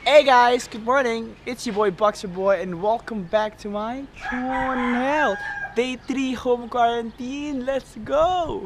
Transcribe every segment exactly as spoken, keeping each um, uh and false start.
Hey guys, good morning. It's your boy Boxer Boy and welcome back to my channel. Day three home quarantine. Let's go!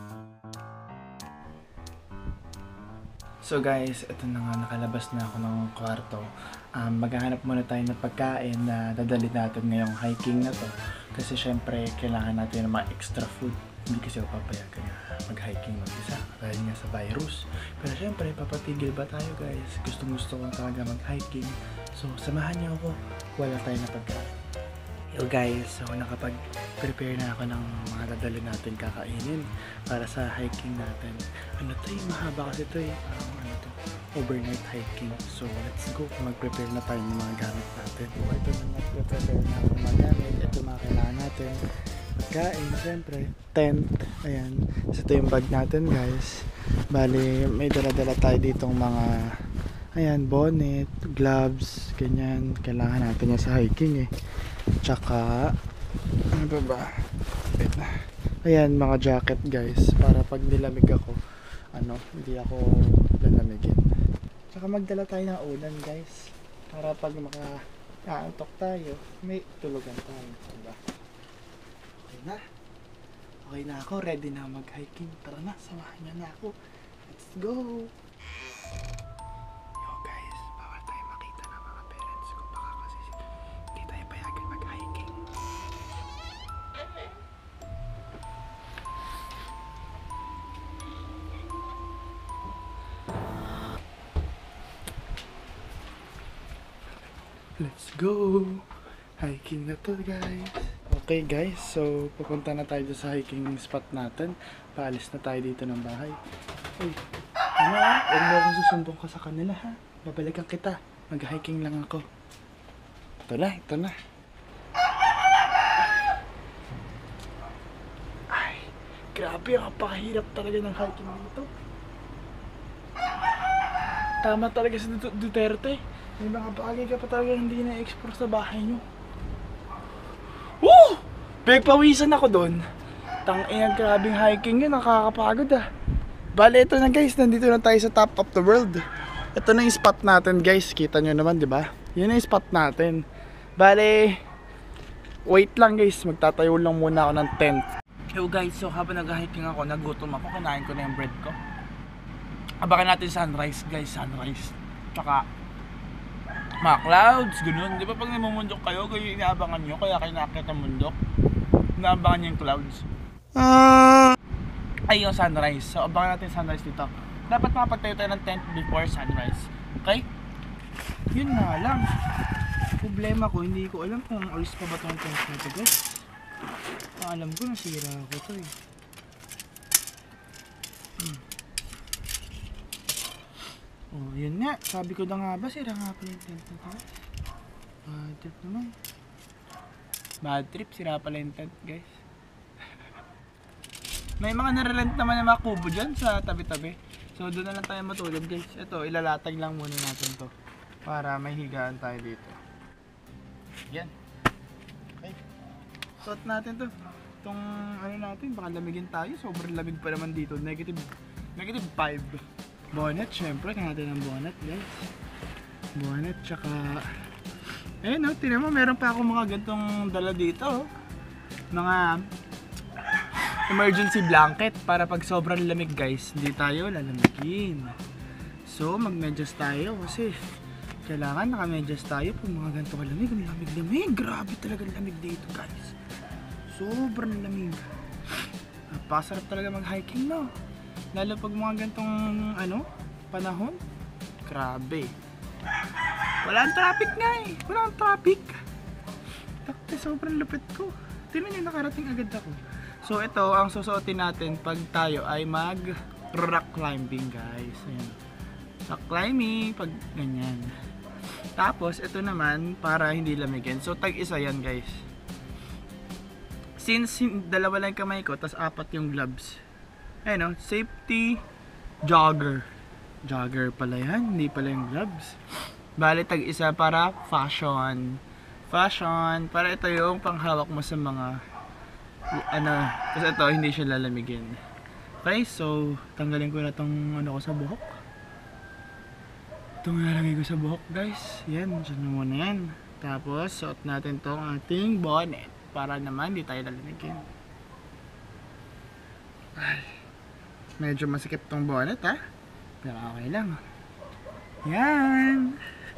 So guys, ito na nga, nakalabas na ako ng kwarto. Um, maghahanap muna tayo ng pagkain na dadalhin natin ngayong hiking na to. Kasi syempre, kailangan natin ng mga extra food. Hindi kasi ako papayagan na mag-hiking mag-isa dahil nga sa virus. Pero syempre, papatigil ba tayo guys? Gustong gusto ko talaga mag-hiking. So, samahan niyo ako. Wala tayo na pagkain. Yo guys, so nakapag-prepare na ako ng mga dadalhin natin kakainin para sa hiking natin. Ano to eh, mahaba kasi to eh. Parang ano to, overnight hiking. So let's go, mag-prepare na tayo ng mga gamit natin. So ito na mag-prepare na ako ng mga gamit. Ito mga kailangan natin. Pagkain, syempre, tent. Ayan, so ito yung bag natin guys. Bali, may dala-dala tayo ditong mga ayan, bonnet, gloves, ganyan. Kailangan natin yan sa hiking eh. Tsaka ano ba ba? Wait na. Ayan, mga jacket guys, para pag nilamig ako, ano, hindi ako lalamigin. Tsaka magdala tayo ng ulan guys, para pag maka-aantok tayo, may tulugan tayo, diba? Okay na. Okay na ako, ready na mag-hiking. Tara na, samahan niyo na ako. Let's go! Let's go! Hiking na to guys. Okay guys, so pupunta na tayo sa hiking spot natin. Paalis na tayo dito ng bahay. Uy, ano ah? Huwag mo akong susumbong ka sa kanila ha. Babalikan kita. Mag-hiking lang ako. Ito na, ito na. Ay, grabe, ang napakahirap talaga ng hiking dito. Tama talaga si Duterte. May mga bagay ka pa talaga hindi na-explore sa bahay nyo. Woo! Pagpawisan ako doon. Tangina, grabing hiking yun, nakakapagod ah. Bale, ito na guys, nandito na tayo sa top of the world. Ito na yung spot natin guys, kita nyo naman, di ba? Yun na yung spot natin. Bale, wait lang guys, magtatayo lang muna ako ng tent. Yo guys, so habang nag-hiking ako, nagutom ako, kinain ko na yung bread ko. Abangan natin sunrise guys, sunrise. Tsaka mga clouds, ganoon. Di ba pag namumundok kayo, kayo inaabangan nyo, kaya kayo nakakita ng mundok. Inaabangan nyo yung clouds. Uh... Ay, yung sunrise. So, abangan natin sunrise dito. Dapat makapagtayo tayo ng tent before sunrise. Okay? Yun na lang. Problema ko, hindi ko alam kung alis pa ba itong tent nito guys. Alam ko, nasira ako ito eh. Hmm. Oh, yun nga. Sabi ko na nga ba, sira nga pala yung tent na to. Bad trip naman. Bad trip, sira pala yung tent, guys. May mga nare-rent naman yung mga kubo dyan sa tabi-tabi. So, doon na lang tayo matulog, guys. Ito, ilalatag lang muna natin to para may higaan tayo dito. Yan. Okay. Suot natin to. Itong ano natin, baka lamigin tayo. Sobrang lamig pa naman dito. Negative, negative five. Bonnet, syempre, kaya natin ng bonnet guys. Bonnet, tsaka eh no, tinan mo, meron pa ako mga gantong dala dito. Mga emergency blanket para pag sobrang lamig guys, hindi tayo lalamigin. So, magmedyas tayo kasi kailangan nakamedyas tayo pag mga ganito kalamig. Ang lamig-lamig, grabe talaga lamig dito guys. Sobrang lamig. Napakasarap talaga mag-hiking no. Lalo pag mga gantong ano, panahon, grabe. Walang traffic nga eh. Walang traffic. Takte, sobrang lupit ko. Tingnan nyo, nakarating agad ako. So ito, ang susuotin natin pag tayo ay mag rock climbing guys. Ayan. Rock climbing, pag ganyan. Tapos, ito naman, para hindi lamigin. So tag isa yan guys. Since dalawa lang kamay ko, tas apat yung gloves. Ayun o, safety jogger. Jogger pala yan, hindi pala yung gloves. Bali, tag isa para fashion. Fashion, para ito yung panghawak mo sa mga ano, kasi ito hindi siya lalamigin. Okay, so tanggalin ko na tong ano ko sa buhok. Itong nalagay ko sa buhok guys. Yan, dyan muna yan. Tapos, suot natin tong ating bonnet. Para naman, di tayo lalamigin. Ay, medyo masikip tong bonnet ha. Pero okay lang. Yan.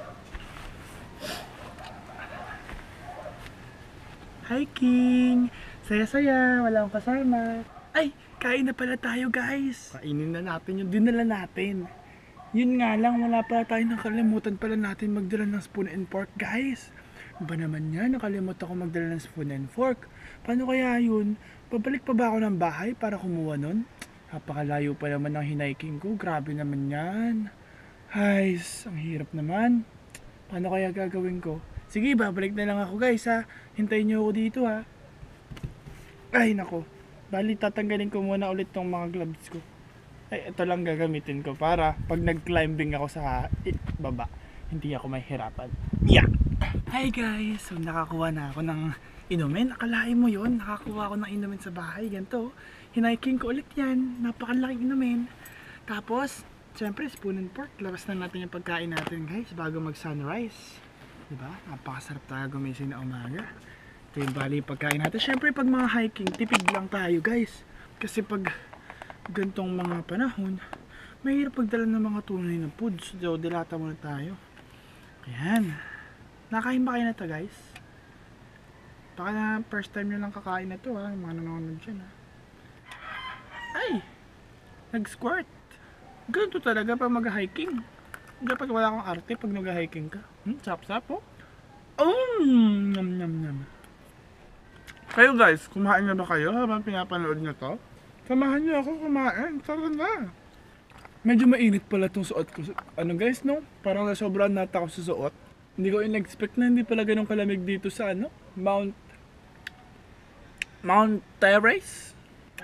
Hiking. Saya-saya, wala akong kasama. Ay, kain na pala tayo guys. Kainin na natin yung dinala natin. Yun nga lang, wala pala tayo, nakalimutan pala natin magdala ng spoon and fork guys. Ba naman yan, nakalimutan ako magdala ng spoon and fork. Paano kaya yun? Pabalik pa ba ako ng bahay para kumuha nun? Napakalayo pa naman ng hiniking ko, grabe naman yan. Ay, ang hirap naman. Paano kaya gagawin ko? Sige, babalik na lang ako guys ha. Hintayin niyo ako dito ha. Ay nako, bali tatanggalin ko muna ulit tong mga gloves ko. Ay, ito lang gagamitin ko para pag nag-climbing ako sa baba, hindi ako mahihirapan. Yeah! Hi guys! So nakakuha na ako ng inumin. Akalain mo yun, nakakuha ako ng inumin sa bahay. Ganito, hiniking ko ulit yan. Napakalaking inumin. Tapos, syempre spoon and fork. Labas na natin yung pagkain natin guys bago mag-sunrise. Diba? Napakasarap tayo gumising na umaga. Ito yung bali pagkain natin. Syempre pag mga hiking, tipid lang tayo guys. Kasi pag gantong mga panahon, mahirap pagdala ng mga tunay na foods. So, dilata muna tayo. Ayan. Nakain ba kayo na ito guys? Baka na first time nyo lang kakain na ito ha. Yung mga nanonood dyan ha. Ay! Nag-squirt. Ganito talaga pag mag-hiking. Dapat wala kang arte pag nag-hiking ka. Hmm, sap-sap po. Oh! Nyam nyam nyam. Kayo guys, kumain na ba kayo habang pinapanood nyo to? Samahan niyo ako kumain. Tara na. Medyo mainit pala itong suot ko. Ano guys, no? Parang nasobrahan nata ako sa suot. Hindi ko in-expect na hindi pala ganun kalamig dito sa ano? Mount... Mount Terrace?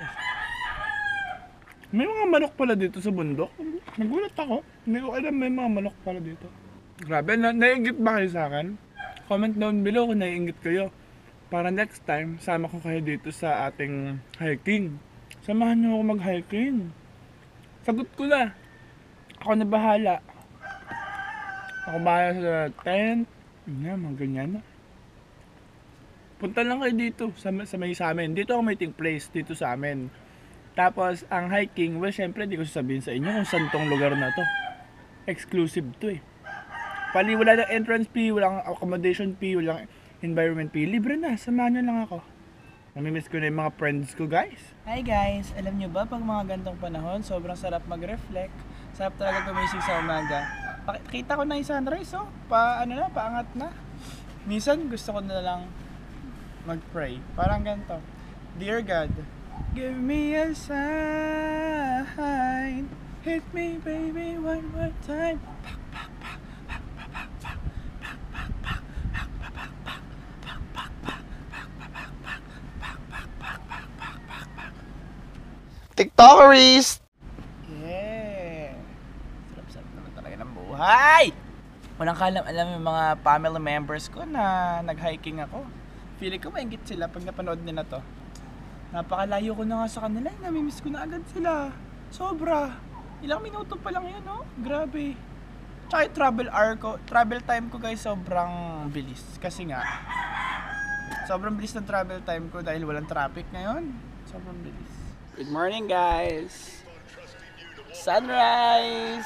May mga manok pala dito sa bundok. Nagulat ako. Hindi ko alam may mga manok pala dito. Grabe, na naiingit ba kayo sa akin? Comment down below kung naiingit kayo. Para next time, sama ko kayo dito sa ating hiking. Samahan niyo ako mag-hiking. Sagot ko na. Ako na bahala. Ako bahala sa tent. Yan, mga ganyan na. Punta lang kayo dito sa, sa may sa amin. Dito ako meeting place, dito sa amin. Tapos, ang hiking, well, syempre, di ko sasabihin sa inyo kung saan tong lugar na to. Exclusive to eh. Pali, wala ng entrance fee, walang accommodation fee, walang environment fee. Libre na, samahan niyo lang ako. Namimiss ko na yung mga friends ko guys. Hi guys! Alam nyo ba pag mga gantong panahon, sobrang sarap mag-reflect. Sarap talaga gumising sa umaga. Kita ko na yung sunrise oh. Pa, ano na, paangat na. Minsan gusto ko na lang mag-pray. Parang ganito. Dear God, give me a sign. Hit me baby one more time. TikTokeries! Yeah! Sarap-sarap naman talaga ng buhay! Walang kalam alam yung mga family members ko na nag-hiking ako. Feeling ko maingit sila pag napanood nila to. Napakalayo ko na nga sa kanila. Namimiss ko na agad sila. Sobra! Ilang minuto pa lang yun, no? Grabe. Tsaka yung travel hour ko, travel time ko guys, sobrang bilis. Kasi nga, sobrang bilis ng travel time ko dahil walang traffic ngayon. Sobrang bilis. Good morning guys! Sunrise!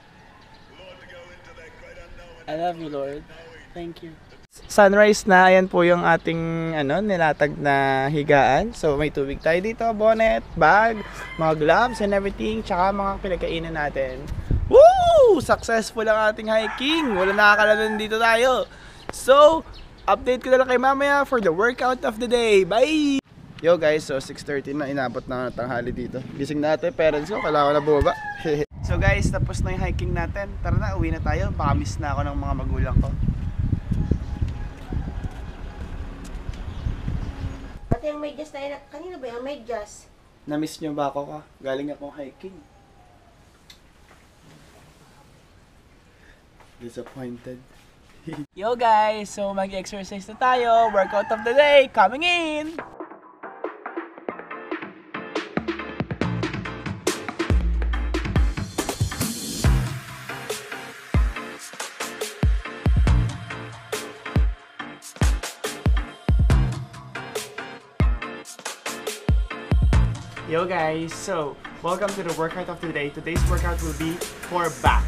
I love you Lord. Thank you. Sunrise na, ayan po yung ating ano, nilatag na higaan. So may tubig tayo dito, bonnet, bag, mga gloves and everything, tsaka mga pinagkainan natin. Woo! Successful ang ating hiking. Wala nakakalalan dito tayo. So, update ko na lang kay mamaya for the workout of the day. Bye! Yo guys, so six thirty na, inabot na tanghali dito. Gising natin, parents ko, kailangan na bumaba. So guys, tapos na yung hiking natin. Tara na, uwi na tayo. Baka miss na ako ng mga magulang ko. Pati yung medyas tayo, kanina ba yung medyas? Na-miss nyo ba ako ka? Galing akong hiking. Disappointed. Yo guys, so mag-exercise na tayo. Workout of the day coming in! Yo guys, so welcome to the workout of today. Today's workout will be for back.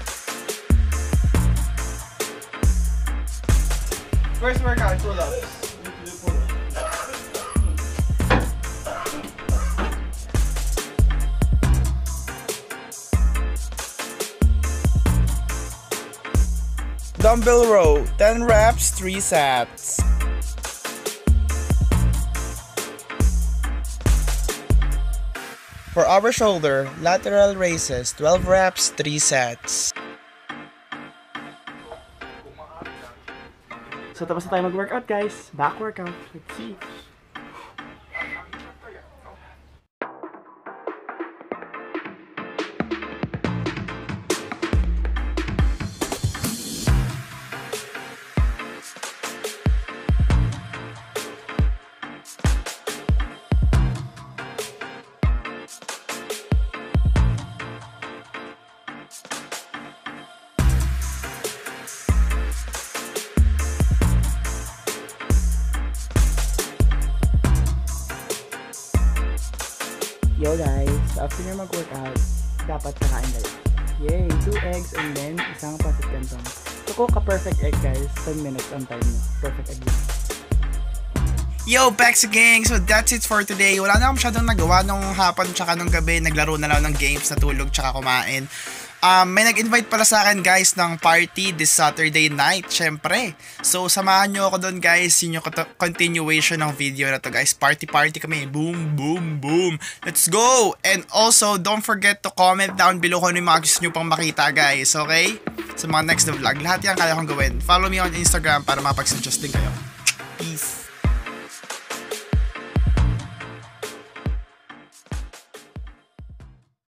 First workout, pull-ups. Dumbbell row, ten reps, three sets. For our shoulder, lateral raises, twelve reps, three sets. So tapos na tayo mag-workout guys. Back workout. Let's see. Yo guys, after nyo mag-workout, dapat kakain kayo. Yay! two eggs and then isang pasit kantong. So cook a perfect egg guys, ten minutes ang time nyo. Perfect egg yun. Yo, Pexa Gang! So that's it for today. Wala na akong masyadong nagawa nung hapon tsaka nung gabi. Naglaro na lang ng games, natulog tsaka kumain. Um, may nag-invite pala sa akin guys ng party this Saturday night, syempre. So samahan nyo ako doon guys, yun yung continuation ng video na to guys. Party party kami, boom boom boom. Let's go! And also, don't forget to comment down below kung ano yung mga gusto nyo pang makita guys, okay? Sa mga next na vlog, lahat yan kaya kong gawin. Follow me on Instagram para mapag-suggest din kayo. Peace!